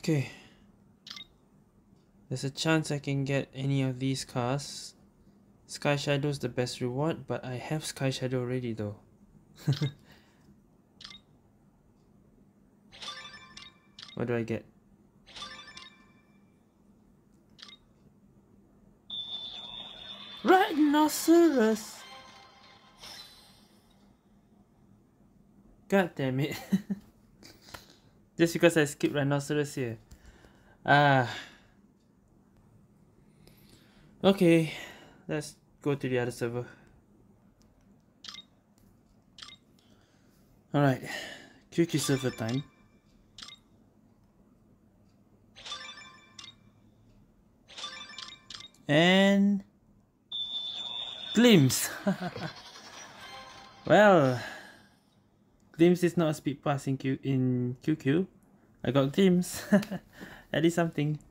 Okay. There's a chance I can get any of these cars. Sky Shadow is the best reward, but I have Sky Shadow already though. What do I get? Rhinoceros! God damn it. Just because I skipped Rhinoceros here. Okay, let's go to the other server. Alright, QQ server time. And Glimpse. Well, Glimpse is not a speed pass in QQ. I got Glimpse. That is something.